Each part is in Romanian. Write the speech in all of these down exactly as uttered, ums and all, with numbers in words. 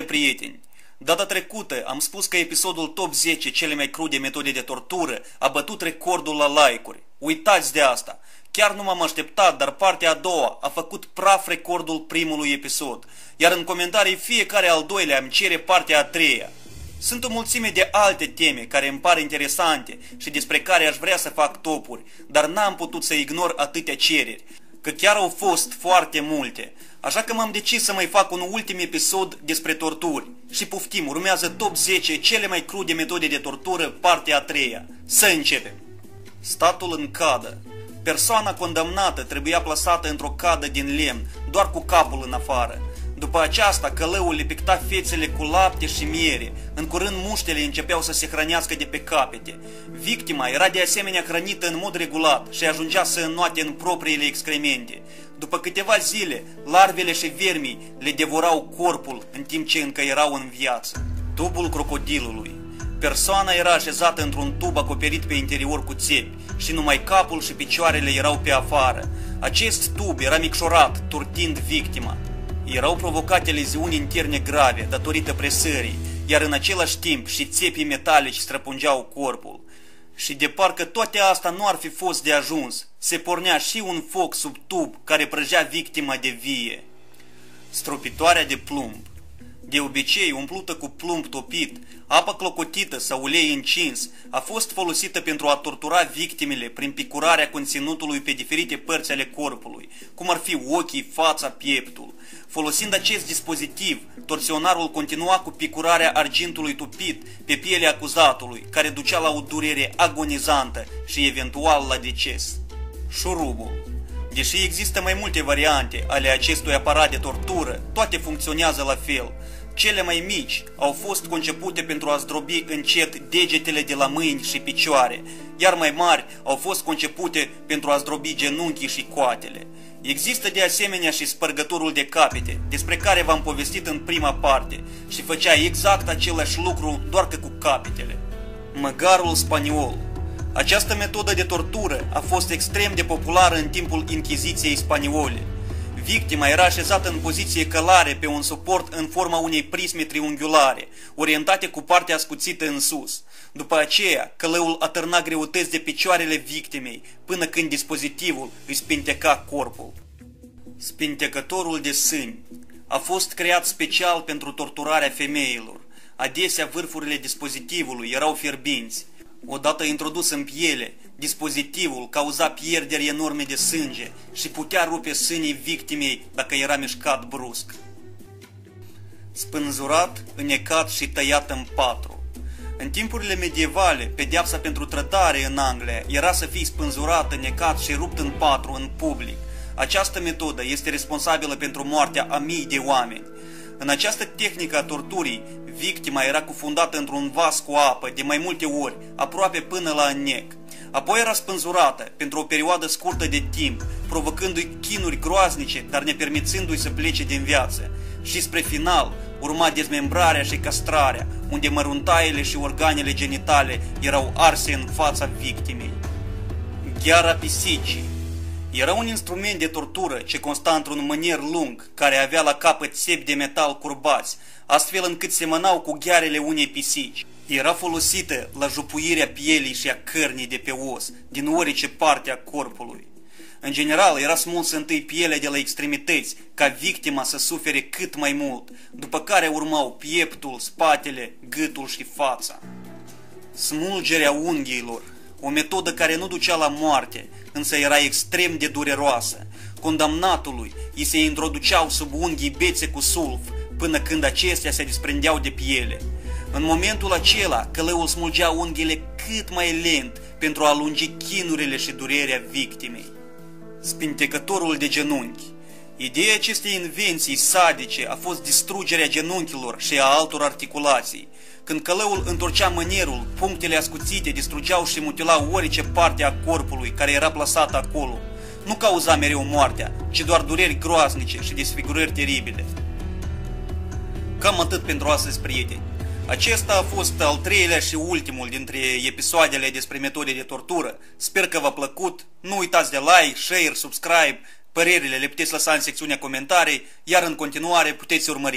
prieteni! Data trecută am spus că episodul top zece cele mai crude metode de tortură a bătut recordul la like-uri. Uitați de asta! Chiar nu m-am așteptat, dar partea a doua a făcut praf recordul primului episod, iar în comentarii fiecare al doilea îmi cere partea a treia. Sunt o mulțime de alte teme care îmi par interesante și despre care aș vrea să fac topuri, dar n-am putut să ignor atâtea cereri, că chiar au fost foarte multe. Așa că m-am decis să mai fac un ultim episod despre torturi. Și poftim, urmează top zece cele mai crude metode de tortură, partea a treia. Să începem! Statul în cadă. Persoana condamnată trebuia plasată într-o cadă din lemn, doar cu capul în afară. După aceasta, călăul le picta fețele cu lapte și miere. În curând, muștele începeau să se hrănească de pe capete. Victima era de asemenea hrănită în mod regulat și ajungea să înnoate în propriile excremente. După câteva zile, larvele și vermii le devorau corpul în timp ce încă erau în viață. Tubul crocodilului. Persoana era așezată într-un tub acoperit pe interior cu țepi și numai capul și picioarele erau pe afară. Acest tub era micșorat, turtind victima. Erau provocate leziuni interne grave datorită presării, iar în același timp și țepii metalici străpungeau corpul. Și de parcă toate astea nu ar fi fost de ajuns, se pornea și un foc sub tub care prăjea victima de vie. Stropitoarea de plumb. De obicei umplută cu plumb topit, apă clocotită sau ulei încins a fost folosită pentru a tortura victimele prin picurarea conținutului pe diferite părți ale corpului, cum ar fi ochii, fața, pieptul. Folosind acest dispozitiv, torționarul continua cu picurarea argintului topit pe pielea acuzatului, care ducea la o durere agonizantă și eventual la deces. Șurubul. Deși există mai multe variante ale acestui aparat de tortură, toate funcționează la fel. Cele mai mici au fost concepute pentru a zdrobi încet degetele de la mâini și picioare, iar mai mari au fost concepute pentru a zdrobi genunchii și coatele. Există de asemenea și spărgătorul de capete, despre care v-am povestit în prima parte, și făcea exact același lucru, doar că cu capetele. Măgarul spaniol. Această metodă de tortură a fost extrem de populară în timpul Inchiziției spaniole. Victima era așezată în poziție călare pe un suport în forma unei prisme triunghiulare, orientate cu partea ascuțită în sus. După aceea, călăul atârna greutăți de picioarele victimei, până când dispozitivul îi spinteca corpul. Spintecătorul de sâni. A fost creat special pentru torturarea femeilor. Adesea vârfurile dispozitivului erau fierbinți. Odată introdus în piele, dispozitivul cauza pierderi enorme de sânge și putea rupe sânii victimei dacă era mișcat brusc. Spânzurat, înecat și tăiat în patru. În timpurile medievale, pedeapsa pentru trădare în Anglia era să fii spânzurat, înecat și rupt în patru în public. Această metodă este responsabilă pentru moartea a mii de oameni. În această tehnică a torturii, victima era cufundată într-un vas cu apă de mai multe ori, aproape până la înnec. Apoi era spânzurată pentru o perioadă scurtă de timp, provocându-i chinuri groaznice, dar nepermițându-i să plece din viață. Și spre final urma dezmembrarea și castrarea, unde măruntaiele și organele genitale erau arse în fața victimei. Gheara pisicii. Era un instrument de tortură ce consta într-un mânier lung, care avea la capăt țepi de metal curbați, astfel încât semănau cu ghearele unei pisici. Era folosită la jupuirea pielii și a cărnii de pe os, din orice parte a corpului. În general, era smulsă întâi pielea de la extremități, ca victima să sufere cât mai mult, după care urmau pieptul, spatele, gâtul și fața. Smulgerea unghiilor. O metodă care nu ducea la moarte, însă era extrem de dureroasă. Condamnatului îi se introduceau sub unghii bețe cu sulf, până când acestea se desprindeau de piele. În momentul acela, călăul smulgea unghiile cât mai lent pentru a lungi chinurile și durerea victimei. Spintecătorul de genunchi. Ideea acestei invenții sadice a fost distrugerea genunchilor și a altor articulații. Când călăul întorcea mânierul, punctele ascuțite distrugeau și mutilau orice parte a corpului care era plasată acolo. Nu cauza mereu moartea, ci doar dureri groaznice și desfigurări teribile. Cam atât pentru astăzi, prieteni. Acesta a fost al treilea și ultimul dintre episoadele despre metode de tortură. Sper că v-a plăcut. Nu uitați de like, share, subscribe. Părerile le puteți lăsa în secțiunea comentarii, iar în continuare puteți urmări.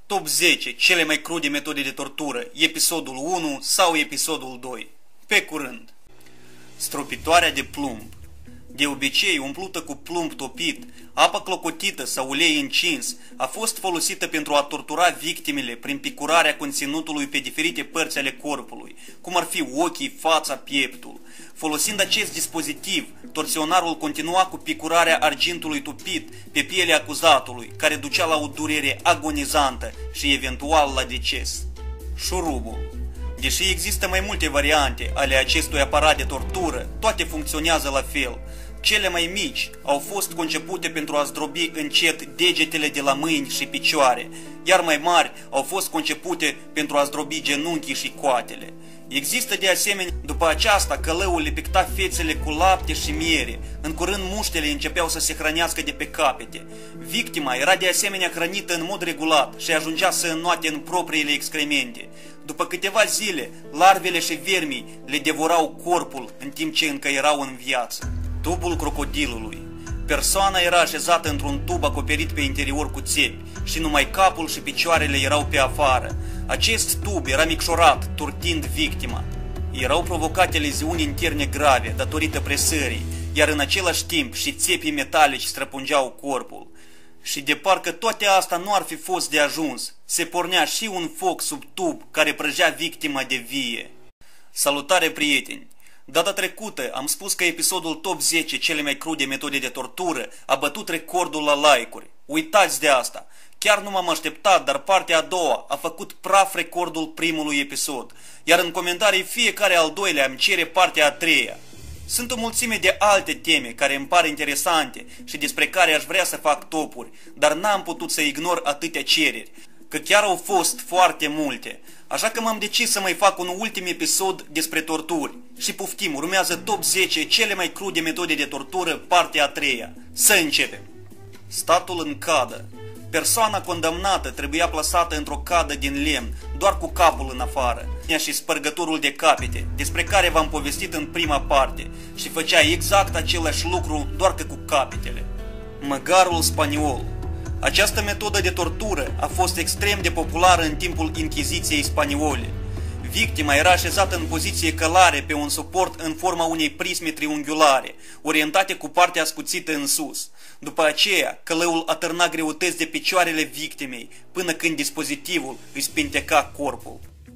Top zece cele mai crude metode de tortură, episodul unu sau episodul doi. Pe curând. Stropitoarea de plumb. De obicei umplută cu plumb topit, apă clocotită sau ulei încins, a fost folosită pentru a tortura victimele prin picurarea conținutului pe diferite părți ale corpului, cum ar fi ochii, fața, pieptul. Folosind acest dispozitiv, torționarul continua cu picurarea argintului topit pe pielea acuzatului, care ducea la o durere agonizantă și eventual la deces. Șurubul. Deși există mai multe variante ale acestui aparat de tortură, toate funcționează la fel. Cele mai mici au fost concepute pentru a zdrobi încet degetele de la mâini și picioare, iar mai mari au fost concepute pentru a zdrobi genunchii și coatele. Există de asemenea, după aceasta, călăul le picta fețele cu lapte și miere, în curând muștele începeau să se hrănească de pe capete. Victima era de asemenea hrănită în mod regulat și ajungea să înnoate în propriile excremente. După câteva zile, larvele și vermii le devorau corpul în timp ce încă erau în viață. Tubul crocodilului. Persoana era așezată într-un tub acoperit pe interior cu țepi și numai capul și picioarele erau pe afară. Acest tub era micșorat, turtind victima. Erau provocate leziuni interne grave datorită presării, iar în același timp și țepii metalici străpungeau corpul. Și de parcă toate astea nu ar fi fost de ajuns, se pornea și un foc sub tub care prăjea victima de vie. Salutare, prieteni! Data trecută am spus că episodul top zece cele mai crude metode de tortură a bătut recordul la like-uri. Uitați de asta! Chiar nu m-am așteptat, dar partea a doua a făcut praf recordul primului episod, iar în comentarii fiecare al doilea îmi cere partea a treia. Sunt o mulțime de alte teme care îmi par interesante și despre care aș vrea să fac topuri, dar n-am putut să ignor atâtea cereri, că chiar au fost foarte multe. Așa că m-am decis să mai fac un ultim episod despre torturi. Și poftim, urmează top zece cele mai crude metode de tortură, partea a treia. Să începem! Statul în cadă. Persoana condamnată trebuia plasată într-o cadă din lemn, doar cu capul în afară, și spărgătorul de capete, despre care v-am povestit în prima parte, și făcea exact același lucru, doar că cu capetele. Măgarul spaniol. Această metodă de tortură a fost extrem de populară în timpul Inchiziției spaniole. Victima era așezată în poziție călare pe un suport în forma unei prisme triunghiulare, orientate cu partea ascuțită în sus. După aceea, călăul atârna greutăți de picioarele victimei, până când dispozitivul îi spinteca corpul.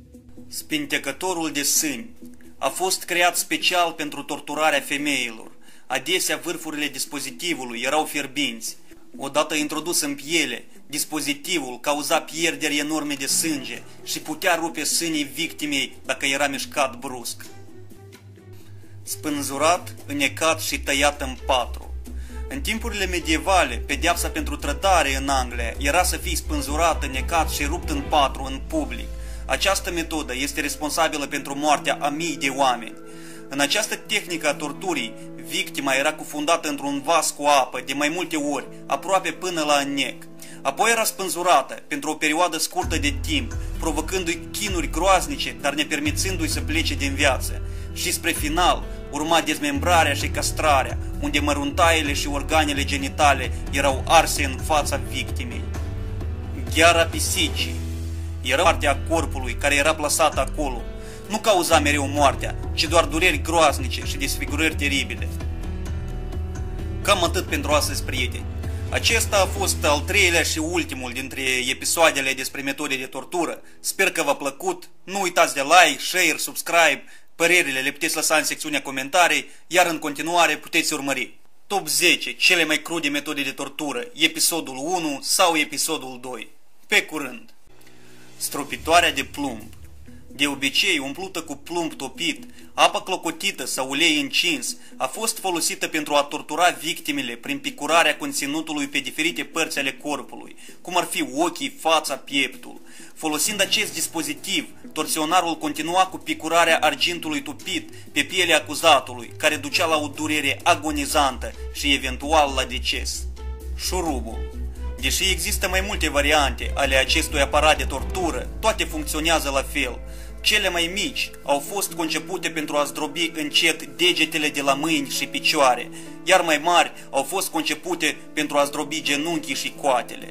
Spintecătorul de sâni. A fost creat special pentru torturarea femeilor. Adesea vârfurile dispozitivului erau fierbinți. Odată introdus în piele, dispozitivul cauza pierderi enorme de sânge și putea rupe sânii victimei dacă era mișcat brusc. Spânzurat, înecat și tăiat în patru. În timpurile medievale, pedeapsa pentru trădare în Anglia era să fii spânzurat, înecat și rupt în patru în public. Această metodă este responsabilă pentru moartea a mii de oameni. În această tehnică a torturii, victima era cufundată într-un vas cu apă de mai multe ori, aproape până la înnec. Apoi era spânzurată pentru o perioadă scurtă de timp, provocându-i chinuri groaznice, dar nepermițându-i să plece din viață. Și spre final urma dezmembrarea și castrarea, unde măruntaiele și organele genitale erau arse în fața victimei. Gheara pisicii. Era partea corpului care era plasată acolo. Nu cauza mereu moartea, ci doar dureri groaznice și desfigurări teribile. Cam atât pentru astăzi, prieteni. Acesta a fost al treilea și ultimul dintre episoadele despre metode de tortură. Sper că v-a plăcut. Nu uitați de like, share, subscribe. Părerile le puteți lăsa în secțiunea comentarii, iar în continuare puteți urmări top zece cele mai crude metode de tortură, episodul unu sau episodul doi. Pe curând. Stropitoarea de plumb. De obicei umplută cu plumb topit, apă clocotită sau ulei încins, a fost folosită pentru a tortura victimele prin picurarea conținutului pe diferite părți ale corpului, cum ar fi ochii, fața, pieptul. Folosind acest dispozitiv, torționarul continua cu picurarea argintului topit pe pielea acuzatului, care ducea la o durere agonizantă și eventual la deces. Șurubul. Deși există mai multe variante ale acestui aparat de tortură, toate funcționează la fel. Cele mai mici au fost concepute pentru a zdrobi încet degetele de la mâini și picioare, iar mai mari au fost concepute pentru a zdrobi genunchii și coatele.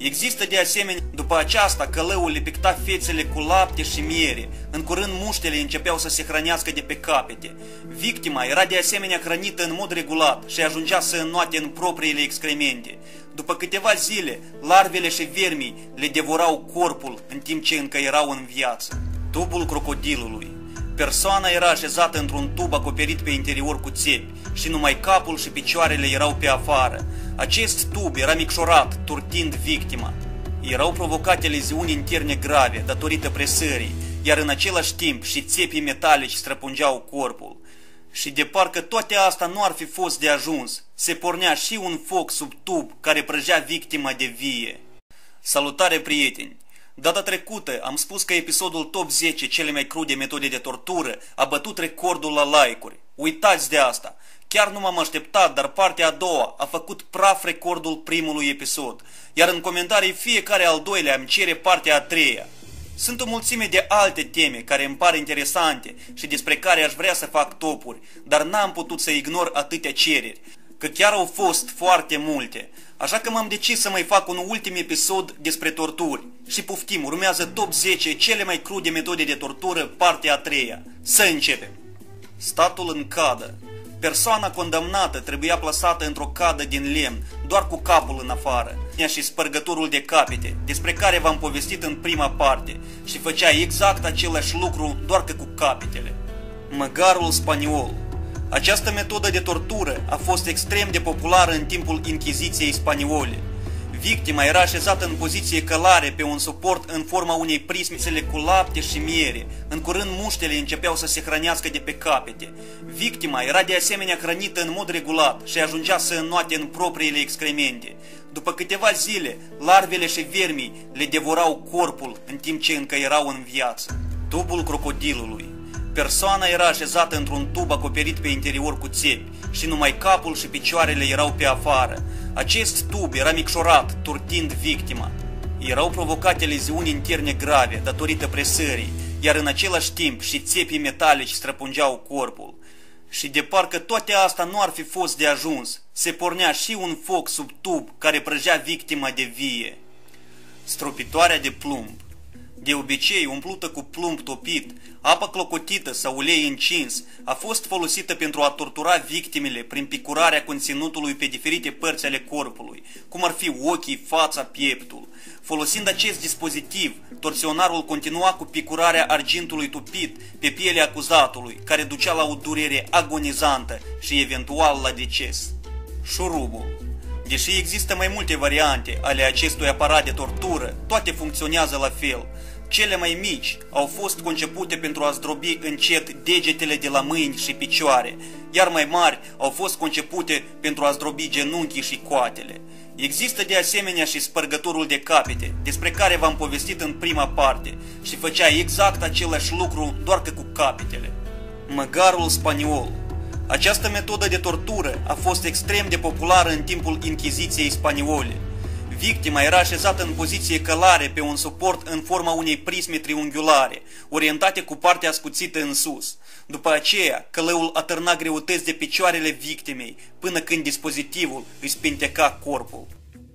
Există de asemenea, după aceasta, călăul le picta fețele cu lapte și miere. În curând muștele începeau să se hrănească de pe capete. Victima era de asemenea hrănită în mod regulat și ajungea să înnoate în propriile excremente. După câteva zile, larvele și vermii le devorau corpul în timp ce încă erau în viață. Tubul crocodilului. Persoana era așezată într-un tub acoperit pe interior cu țepi și numai capul și picioarele erau pe afară. Acest tub era micșorat, turtind victima. Erau provocate leziuni interne grave datorită presării, iar în același timp și țepii metalici străpungeau corpul. Și de parcă toate astea nu ar fi fost de ajuns, se pornea și un foc sub tub care prăjea victima de vie. Salutare, prieteni! Data trecută am spus că episodul top zece cele mai crude metode de tortură a bătut recordul la like-uri. Uitați de asta! Chiar nu m-am așteptat, dar partea a doua a făcut praf recordul primului episod, iar în comentarii fiecare al doilea îmi cere partea a treia. Sunt o mulțime de alte teme care îmi par interesante și despre care aș vrea să fac topuri, dar n-am putut să ignor atâtea cereri, că chiar au fost foarte multe. Așa că m-am decis să mai fac un ultim episod despre torturi. Și poftim, urmează top zece cele mai crude metode de tortură, partea a treia. Să începem! Statul în cadă. Persoana condamnată trebuia plasată într-o cadă din lemn, doar cu capul în afară, și spărgătorul de capete, despre care v-am povestit în prima parte, și făcea exact același lucru, doar că cu capetele. Măgarul spaniol. Această metodă de tortură a fost extrem de populară în timpul Inchiziției spaniole. Victima era așezată în poziție călare pe un suport în forma unei prismițele cu lapte și miere. În curând muștele începeau să se hrănească de pe capete. Victima era de asemenea hrănită în mod regulat și ajungea să înnoate în propriile excremente. După câteva zile, larvele și vermii le devorau corpul în timp ce încă erau în viață. Tubul crocodilului. Persoana era așezată într-un tub acoperit pe interior cu țepi și numai capul și picioarele erau pe afară. Acest tub era micșorat, turtind victima. Erau provocate leziuni interne grave datorită presării, iar în același timp și țepii metalici străpungeau corpul. Și de parcă toate astea nu ar fi fost de ajuns, se pornea și un foc sub tub care prăjea victima de vie. Stropitoarea de plumb. De obicei umplută cu plumb topit, apă clocotită sau ulei încins, a fost folosită pentru a tortura victimele prin picurarea conținutului pe diferite părți ale corpului, cum ar fi ochii, fața, pieptul. Folosind acest dispozitiv, torționarul continua cu picurarea argintului topit pe pielea acuzatului, care ducea la o durere agonizantă și eventual la deces. Șurubul. Deși există mai multe variante ale acestui aparat de tortură, toate funcționează la fel. Cele mai mici au fost concepute pentru a zdrobi încet degetele de la mâini și picioare, iar mai mari au fost concepute pentru a zdrobi genunchii și coatele. Există de asemenea și spărgătorul de capete, despre care v-am povestit în prima parte, și făcea exact același lucru, doar că cu capetele. Măgarul spaniol. Această metodă de tortură a fost extrem de populară în timpul Inchiziției spaniole. Victima era așezată în poziție călare pe un suport în forma unei prisme triunghiulare, orientate cu partea ascuțită în sus. După aceea, călăul atârna greutăți de picioarele victimei, până când dispozitivul îi spinteca corpul.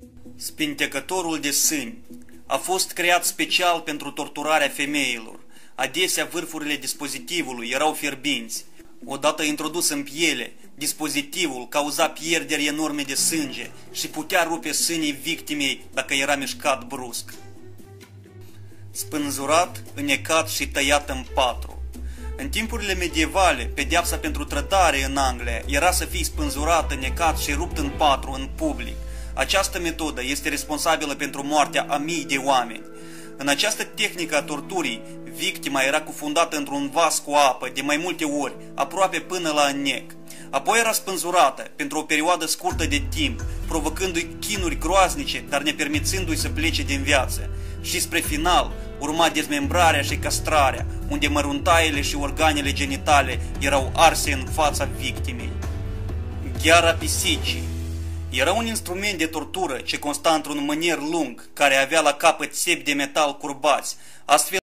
Spintecătorul de sâni a fost creat special pentru torturarea femeilor. Adesea vârfurile dispozitivului erau fierbinți. Odată introdus în piele, dispozitivul cauza pierderi enorme de sânge și putea rupe sânii victimei dacă era mișcat brusc. Spânzurat, înecat și tăiat în patru. În timpurile medievale, pedeapsa pentru trădare în Anglia era să fii spânzurat, înecat și rupt în patru în public. Această metodă este responsabilă pentru moartea a mii de oameni. În această tehnică a torturii, victima era cufundată într-un vas cu apă de mai multe ori, aproape până la înnec. Apoi era spânzurată pentru o perioadă scurtă de timp, provocându-i chinuri groaznice, dar nepermițându-i să plece din viață. Și spre final urma dezmembrarea și castrarea, unde măruntaiele și organele genitale erau arse în fața victimei. Gheara pisicii era un instrument de tortură ce consta într-un mânier lung, care avea la capăt țepi de metal curbați, astfel